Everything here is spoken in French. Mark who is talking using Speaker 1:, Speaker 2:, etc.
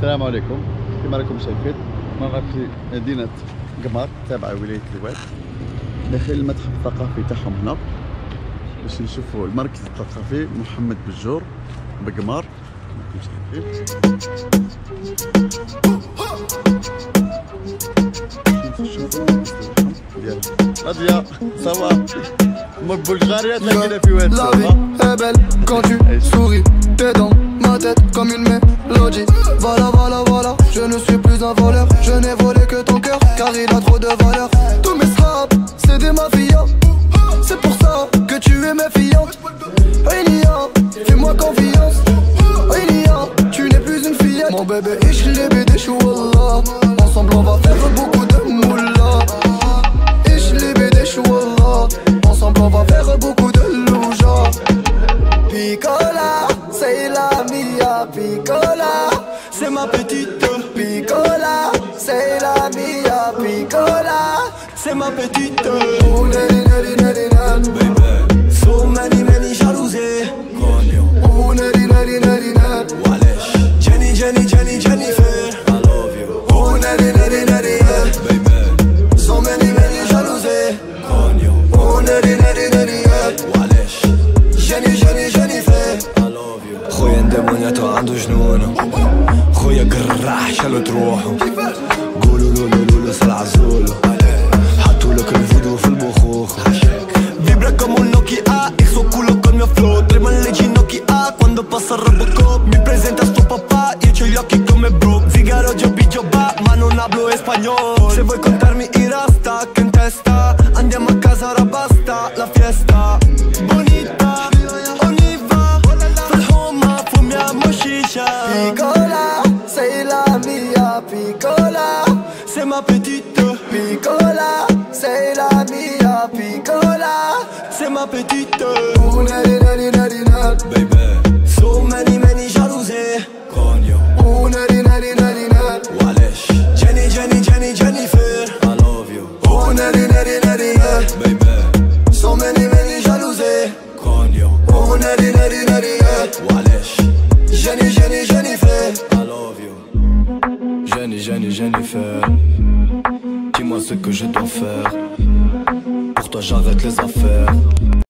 Speaker 1: السلام عليكم. كما راكم شايفين رانا في مدينة قمار تابعة ولاية الواد، داخل المتحف الثقافي تاعهم هنا باش نشوفوا المركز الثقافي محمد بجور بقمار. راكم شايفين شوفوا ديال غادية صافا ما بلغاريا تلاقينا في واد.
Speaker 2: La vie est belle quand tu souris, t'es dans ma tête comme une mélodie. Voilà, voilà, voilà, je ne suis plus un voleur. Je n'ai volé que ton cœur, car il a trop de valeur. Tous mes snaps, c'est des mafias. C'est pour ça que tu es méfiante. Ria, fais-moi confiance. Ria, tu n'es plus une fillette. Mon bébé, ich liebe dich, wallah. Ensemble on va faire beaucoup de moula. Ich liebe dich, wallah. Ensemble on va faire beaucoup de louja. Piccola, c'est la mia piccola. C'est ma petite piccola. C'est la mia piccola. C'est ma petite. Oh neri neri neri neri. Baby, so many many jalousies. Oh neri neri neri neri. Walesh, Jenny Jenny Jenny Jennifer. I love you. Oh neri neri neri neri. Baby, so many many jalousies. Oh neri neri neri neri. Walesh, Jenny Jenny Jennifer. I love you. خويا ندمونياتو عنده جنون، خويا قراح شالو تروحو، قولوا لولو لولو صلع زولو، حطوا لك الفودو في البخوخ. Vibra como un Nokia, hizo culo con mio flow, trema le ginocchia quando passa il Robocop. Mi presenta sto papà, io c'ho gli occhi come Brooke. Zigaro, Joby, Joba, ma non hablo espagnolo. Se vuoi contarmi i rasta che in testa, andiamo a casa, ora basta la fiesta. Bonita, Oniva, Falhoma, fumiamo shisha. Piccola, sei la mia piccola. C'est ma petite piccola. Sei la mia piccola. C'est ma petite. Oh neri neri neri neri. Baby, so many many jalousies. Cogno. Oh neri neri neri neri. Walesh, Jenny Jenny Jenny Jennifer. I love you. Oh neri neri neri neri. Baby, so many many jalousies. Cogno. Oh neri neri neri neri. Walesh, Jenny Jenny Jennifer. I love you. Jenny Jenny Jennifer. Dis-moi ce que je dois faire. Pour toi j'arrête les affaires.